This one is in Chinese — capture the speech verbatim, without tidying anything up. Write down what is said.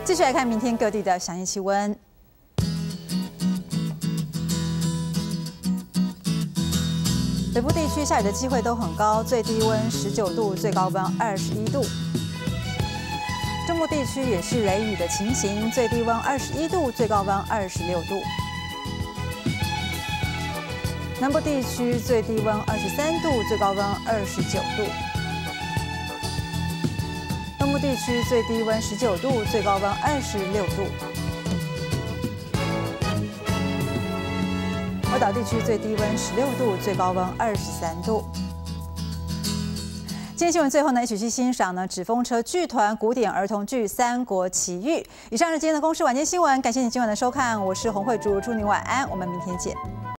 继续来看明天各地的详细气温。北部地区下雨的机会都很高，最低温十九度，最高温二十一度。中部地区也是雷雨的情形，最低温二十一度，最高温二十六度。南部地区最低温二十三度，最高温二十九度。东部地区最低温十九度，最高温二十六度。外岛地区最低温十六度，最高温二十三度。今天新闻最后呢，一起去欣赏呢纸风车剧团古典儿童剧《三国奇遇》。以上是今天的公视晚间新闻，感谢你今晚的收看，我是洪慧竹，祝您晚安，我们明天见。